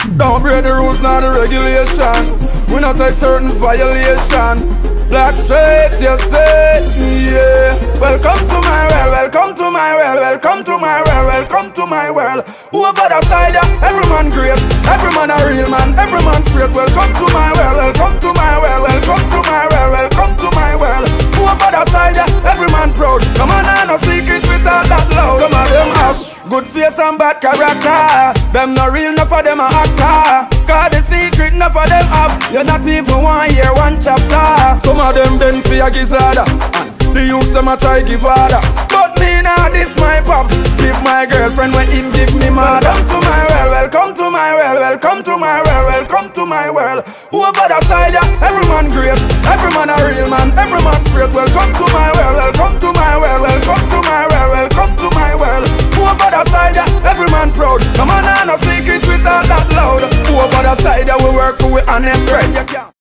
Don't break the rules, not the regulation. We not take certain violation. Black straight, you say, yeah. Welcome to my world, welcome to my world, welcome to my world, welcome to my world. Over the side, yeah, every man great, every man a real man, every man straight. Welcome to my world, welcome to my world, welcome to my world, welcome to my world. Over the side, yeah, every man proud. Come on, I no secret without that loud. Some of them have good face and bad character. Them no real, enough of them a actor. Cause the secret, enough of them have. You're not even 1 year, 1 chapter. Some of them been for a gizzard, and the youth them a try give order. But me now, this my pops. Give my girlfriend when him give me mother. Welcome to my world, welcome to my world, welcome to my world, welcome to my world. Over the side, yeah, every man great, every man a real man, every man straight. Welcome to my world, welcome to my world, welcome to my world, welcome to my world. Over the side, yeah, every man proud. Come on, I no secret without that loud. Over the side, yeah, we work for we honest bread.